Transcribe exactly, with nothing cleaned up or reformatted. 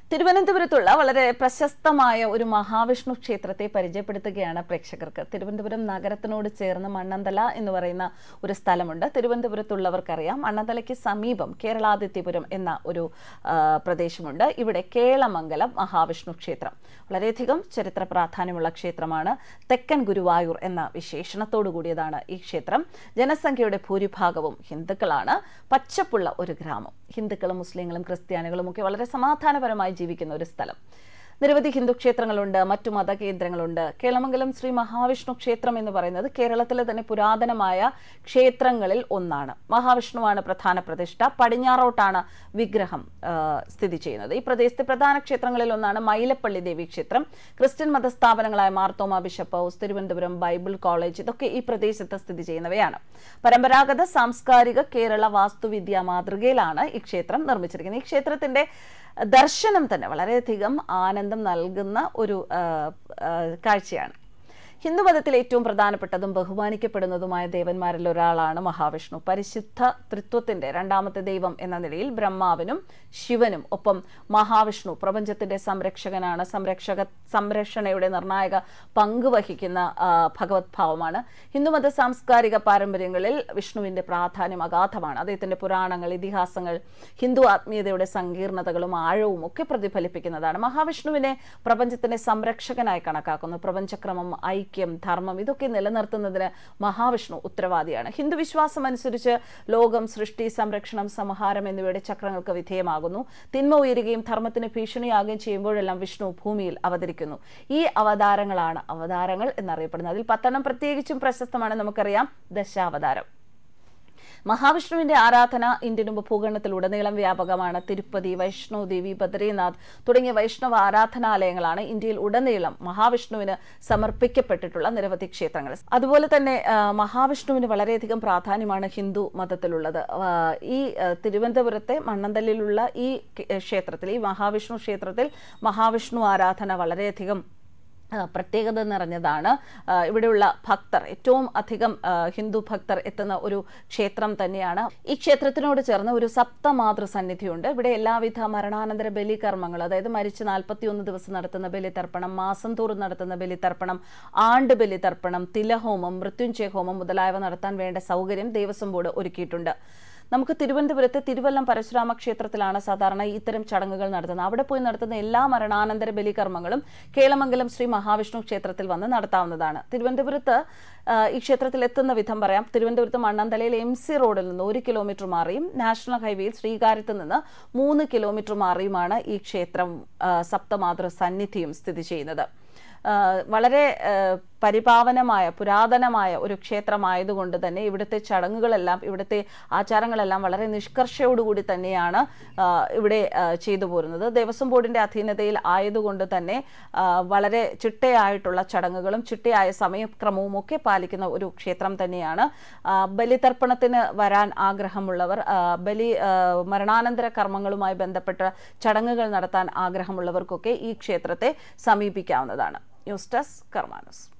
തിരുവനന്തപുരത്തുള്ള വളരെ പ്രശസ്തമായ ഒരു മഹാവിഷ്ണു ക്ഷേത്രത്തെ പരിചയപ്പെടുത്തുകയാണ് പ്രേക്ഷകർക്ക്. തിരുവനന്തപുരം നഗരത്തിനോട് ചേർന്ന് മണ്ണന്തല എന്ന് പറയുന്ന ഒരു സ്ഥലമുണ്ട്. തിരുവനന്തപുരത്തുള്ളവർക്കറിയാം, മണ്ണന്തലയ്ക്ക് സമീപം കേരളാദിത്യപുരം എന്ന ഒരു പ്രദേശമുണ്ട്. ഇവിടെ കേളമംഗലം മഹാവിഷ്ണു ക്ഷേത്രം വളരെയധികം ചരിത്ര പ്രാധാന്യമുള്ള ക്ഷേത്രമാണ്. തെക്കൻ ഗുരുവായൂർ എന്ന വിശേഷണത്തോടു കൂടിയതാണ് ഈ ക്ഷേത്രം. ജനസംഖ്യയുടെ ഭൂരിഭാഗവും ഹിന്ദുക്കളാണ്. പച്ചപ്പുള്ള ഒരു ഗ്രാമം. ഹിന്ദുക്കളും മുസ്ലിങ്ങളും ക്രിസ്ത്യാനികളും ഒക്കെ വളരെ സമാധാനപരമായി ജീവിക്കുന്ന ഒരു സ്ഥലം. നിരവധി ഹിന്ദു ക്ഷേത്രങ്ങളുണ്ട്, മറ്റു മതകേന്ദ്രങ്ങളുണ്ട്. കേളമംഗലം ശ്രീ മഹാവിഷ്ണു ക്ഷേത്രം എന്ന് പറയുന്നത് കേരളത്തിലെ തന്നെ പുരാതനമായ ക്ഷേത്രങ്ങളിൽ ഒന്നാണ്. മഹാവിഷ്ണുവാണ് പ്രധാന പ്രതിഷ്ഠ. പടിഞ്ഞാറോട്ടാണ് വിഗ്രഹം സ്ഥിതി ചെയ്യുന്നത്. ഈ പ്രദേശത്തെ പ്രധാന ക്ഷേത്രങ്ങളിൽ ഒന്നാണ് മൈലപ്പള്ളി ദേവി ക്ഷേത്രം. ക്രിസ്ത്യൻ മതസ്ഥാപനങ്ങളായ Marthoma bishop house, Thiruvananthapuram Bible college, ഇതൊക്കെ ഈ പ്രദേശത്ത് സ്ഥിതി ചെയ്യുന്നവയാണ്. പരമ്പരാഗത സാംസ്കാരിക കേരള വാസ്തുവിദ്യാ മാതൃകയിലാണ് ഈ ക്ഷേത്രം നിർമ്മിച്ചിരിക്കുന്നത്. ഈ ക്ഷേത്രത്തിന്റെ ദർശനം തന്നെ വളരെയധികം ആനന്ദം നൽകുന്ന ഒരു കാഴ്ചയാണ്. ഹിന്ദുമതത്തിൽ ഏറ്റവും പ്രധാനപ്പെട്ടതും ബഹുമാനിക്കപ്പെടുന്നതുമായ ദേവന്മാരിൽ ഒരാളാണ് മഹാവിഷ്ണു. പരിശുദ്ധ ത്രിത്വത്തിന്റെ രണ്ടാമത്തെ ദൈവം എന്ന നിലയിൽ ബ്രഹ്മാവിനും ശിവനും ഒപ്പം മഹാവിഷ്ണു പ്രപഞ്ചത്തിന്റെ സംരക്ഷകനാണ്. സംരക്ഷക സംരക്ഷണയുടെ നിർണായക പങ്ക് വഹിക്കുന്ന ഭഗവത് ഭാവമാണ്. ഹിന്ദുമത സാംസ്കാരിക പാരമ്പര്യങ്ങളിൽ വിഷ്ണുവിന്റെ പ്രാധാന്യം അഗാധമാണ്. അദ്ദേഹത്തിന്റെ പുരാണങ്ങൾ, ഇതിഹാസങ്ങൾ ഹിന്ദു ആത്മീയതയുടെ സങ്കീർണതകളും ആഴവും ഒക്കെ പ്രതിഫലിപ്പിക്കുന്നതാണ്. മഹാവിഷ്ണുവിനെ പ്രപഞ്ചത്തിന്റെ സംരക്ഷകനായി കണക്കാക്കുന്നു. പ്രപഞ്ചക്രമം, ഐക്യം, ധർമ്മം ഇതൊക്കെ നിലനിർത്തുന്നതിന് മഹാവിഷ്ണു ഉത്തരവാദിയാണ്. ഹിന്ദു വിശ്വാസം അനുസരിച്ച് ലോകം, സൃഷ്ടി, സംരക്ഷണം, സംഹാരം എന്നിവയുടെ ചക്രങ്ങൾക്ക് വിധേയമാകുന്നു. തിന്മ ഉയരുകയും ധർമ്മത്തിന് ഭീഷണിയാകുകയും ചെയ്യുമ്പോഴെല്ലാം വിഷ്ണു ഭൂമിയിൽ അവതരിക്കുന്നു. ഈ അവതാരങ്ങളാണ് അവതാരങ്ങൾ എന്നറിയപ്പെടുന്നത്. അതിൽ പത്തെണ്ണം പ്രത്യേകിച്ചും പ്രശസ്തമാണ്. നമുക്കറിയാം ദശാവതാരം. മഹാവിഷ്ണുവിന്റെ ആരാധന ഇന്ത്യൻ ഉപഭൂഖണ്ഡത്തിലുടനീളം വ്യാപകമാണ്. തിരുപ്പതി, വൈഷ്ണോ ദേവി, ബദ്രീനാഥ് തുടങ്ങിയ വൈഷ്ണവ ആരാധനാലയങ്ങളാണ് ഇന്ത്യയിൽ ഉടനീളം മഹാവിഷ്ണുവിന് സമർപ്പിക്കപ്പെട്ടിട്ടുള്ള നിരവധി ക്ഷേത്രങ്ങൾ. അതുപോലെ തന്നെ മഹാവിഷ്ണുവിന് വളരെയധികം പ്രാധാന്യമാണ് ഹിന്ദു മതത്തിലുള്ളത്. ഈ തിരുവനന്തപുരത്തെ മണ്ണന്തലിലുള്ള ഈ ക്ഷേത്രത്തിൽ, ഈ മഹാവിഷ്ണു ക്ഷേത്രത്തിൽ മഹാവിഷ്ണു ആരാധന വളരെയധികം പ്രത്യേകത നിറഞ്ഞതാണ്. ഇവിടെയുള്ള ഭക്തർ, ഏറ്റവും അധികം ഹിന്ദു ഭക്തർ എത്തുന്ന ഒരു ക്ഷേത്രം തന്നെയാണ്. ഈ ക്ഷേത്രത്തിനോട് ചേർന്ന് ഒരു സപ്തമാതൃ സന്നിധിയുണ്ട്. ഇവിടെ എല്ലാവിധ മരണാനന്തര ബലികർമ്മങ്ങൾ, അതായത് മരിച്ച് നാൽപ്പത്തിയൊന്ന് ദിവസം നടത്തുന്ന ബലിതർപ്പണം, മാസം തോറും നടത്തുന്ന ബലിതർപ്പണം, ആണ്ട് ബലിതർപ്പണം, തിലഹോമം, മൃത്യുഞ്ജയ ഹോമം മുതലായവ നടത്താൻ വേണ്ട സൗകര്യം ദേവസ്വം ബോർഡ് ഒരുക്കിയിട്ടുണ്ട്. നമുക്ക് തിരുവനന്തപുരത്തെ തിരുവല്ലം പരശുരാമ ക്ഷേത്രത്തിലാണ് സാധാരണ ഇത്തരം ചടങ്ങുകൾ നടത്തുന്നത്. അവിടെ പോയി നടത്തുന്ന എല്ലാ മരണാനന്തര ബലികർമ്മങ്ങളും കേളമംഗലം ശ്രീ മഹാവിഷ്ണു ക്ഷേത്രത്തിൽ വന്ന് നടത്താവുന്നതാണ്. തിരുവനന്തപുരത്ത് ഈ ക്ഷേത്രത്തിൽ എത്തുന്ന വിധം പറയാം. തിരുവനന്തപുരത്ത് മണ്ണന്തലയിൽ എം സി റോഡിൽ നിന്ന് ഒരു കിലോമീറ്റർ മാറിയും നാഷണൽ ഹൈവേയിൽ ശ്രീകാര്യത്ത് നിന്ന് മൂന്ന് കിലോമീറ്റർ മാറിയുമാണ് ഈ ക്ഷേത്രം സപ്തമാതൃ സന്നിധിയും സ്ഥിതി ചെയ്യുന്നത്. വളരെ പരിപാവനമായ പുരാതനമായ ഒരു ക്ഷേത്രമായതുകൊണ്ട് തന്നെ ഇവിടുത്തെ ചടങ്ങുകളെല്ലാം, ഇവിടുത്തെ ആചാരങ്ങളെല്ലാം വളരെ നിഷ്കർഷയോടുകൂടി തന്നെയാണ് ഇവിടെ ചെയ്തു പോരുന്നത്. ദേവസ്വം ബോർഡിന്റെ അധീനതയിൽ ആയതുകൊണ്ട് തന്നെ വളരെ ചിട്ടയായിട്ടുള്ള ചടങ്ങുകളും ചിട്ടയായ സമയക്രമവും ഒക്കെ പാലിക്കുന്ന ഒരു ക്ഷേത്രം തന്നെയാണ്. ബലിതർപ്പണത്തിന് വരാൻ ആഗ്രഹമുള്ളവർ, ബലി മരണാനന്തര കർമ്മങ്ങളുമായി ബന്ധപ്പെട്ട ചടങ്ങുകൾ നടത്താൻ ആഗ്രഹമുള്ളവർക്കൊക്കെ ഈ ക്ഷേത്രത്തെ സമീപിക്കാവുന്നതാണ്. News desk കർമാനൂസ്.